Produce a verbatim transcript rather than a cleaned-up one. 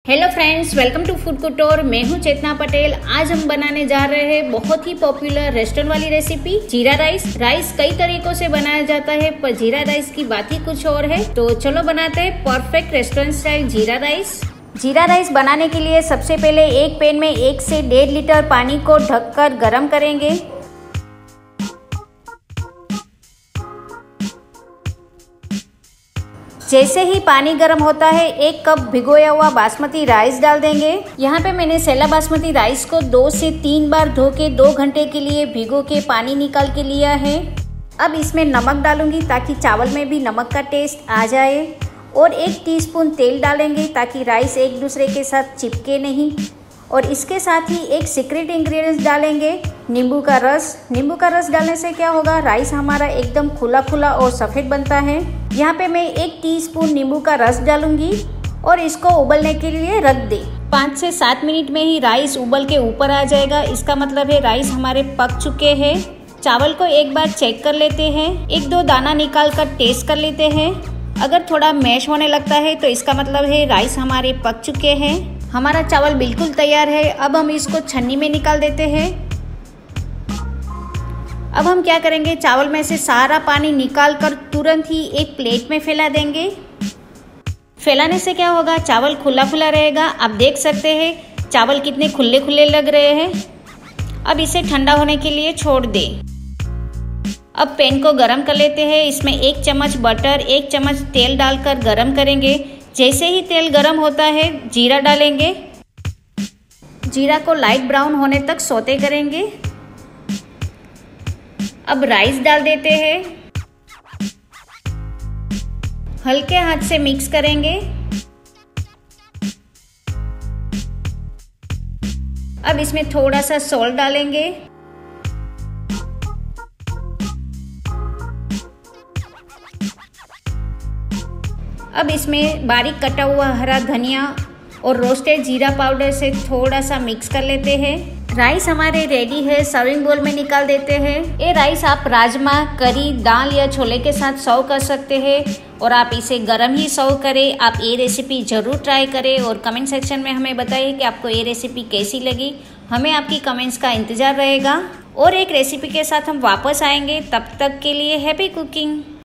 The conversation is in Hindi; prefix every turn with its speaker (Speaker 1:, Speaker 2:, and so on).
Speaker 1: Hello friends, welcome to food Kutir. मैं हूं चेतना पटेल। आज हम बनाने जा रहे हैं बहुत ही पॉपुलर रेस्टोरेंट वाली रेसिपी जीरा राइस। राइस कई तरीकों से बनाया जाता है, पर जीरा राइस की बात ही कुछ और है। तो चलो बनाते हैं perfect restaurant style jeera rice. Jeera rice बनाने के लिए सबसे पहले एक पैन में एक से डेढ़ लीटर पानी को ढककर गर्म करेंगे। जैसे ही पानी गर्म होता है, एक कप भिगोया हुआ बासमती राइस डाल देंगे। यहाँ पे मैंने सैला बासमती राइस को दो से तीन बार धो के दो घंटे के लिए भिगो के पानी निकाल के लिया है। अब इसमें नमक डालूंगी ताकि चावल में भी नमक का टेस्ट आ जाए, और एक टीस्पून तेल डालेंगे ताकि राइस एक दूसरे के साथ चिपके नहीं। और इसके साथ ही एक सीक्रेट इंग्रेडिएंट्स डालेंगे, नींबू का रस। नींबू का रस डालने से क्या होगा, राइस हमारा एकदम खुला खुला और सफ़ेद बनता है। यहाँ पे मैं एक टीस्पून नींबू का रस डालूंगी और इसको उबलने के लिए रख दे। पाँच से सात मिनट में ही राइस उबल के ऊपर आ जाएगा। इसका मतलब है राइस हमारे पक चुके हैं। चावल को एक बार चेक कर लेते हैं, एक दो दाना निकाल कर टेस्ट कर लेते हैं। अगर थोड़ा मैश होने लगता है तो इसका मतलब है राइस हमारे पक चुके हैं। हमारा चावल बिल्कुल तैयार है। अब हम इसको छन्नी में निकाल देते हैं। अब हम क्या करेंगे, चावल में से सारा पानी निकाल कर तुरंत ही एक प्लेट में फैला देंगे। फैलाने से क्या होगा, चावल खुला खुला रहेगा। आप देख सकते हैं चावल कितने खुले खुले लग रहे हैं। अब इसे ठंडा होने के लिए छोड़ दें। अब पैन को गरम कर लेते हैं। इसमें एक चम्मच बटर, एक चम्मच तेल डालकर गरम करेंगे। जैसे ही तेल गरम होता है, जीरा डालेंगे। जीरा को लाइट ब्राउन होने तक सौते करेंगे। अब राइस डाल देते हैं, हल्के हाथ से मिक्स करेंगे। अब इसमें थोड़ा सा सॉल्ट डालेंगे। अब इसमें बारीक कटा हुआ हरा धनिया और रोस्टेड जीरा पाउडर से थोड़ा सा मिक्स कर लेते हैं। राइस हमारे रेडी है। सर्विंग बोल में निकाल देते हैं। ये राइस आप राजमा, करी, दाल या छोले के साथ सर्व कर सकते हैं, और आप इसे गरम ही सर्व करें। आप ये रेसिपी ज़रूर ट्राई करें और कमेंट सेक्शन में हमें बताइए कि आपको ये रेसिपी कैसी लगी। हमें आपकी कमेंट्स का इंतज़ार रहेगा, और एक रेसिपी के साथ हम वापस आएंगे। तब तक के लिए हैप्पी कुकिंग।